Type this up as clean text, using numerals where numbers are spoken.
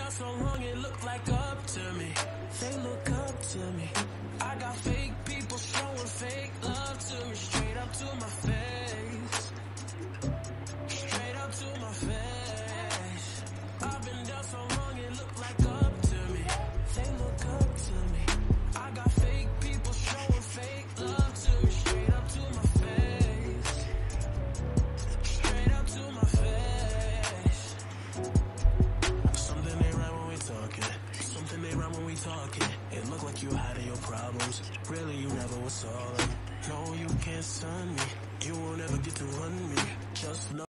down so long it look like up to me. They look up to me. I got fake people showing fake love to me. Straight up to my face. Straight up to my face. I've been down so long it look like up to me. They look up to me. I got fake people showing fake love to me. Straight up to my face. Straight up to my face. Something ain't right when we talking. Something ain't right when we talking. It look like you hiding your problems. Really, you never was solid. No, you can't stun me. You won't ever get to run me. Just know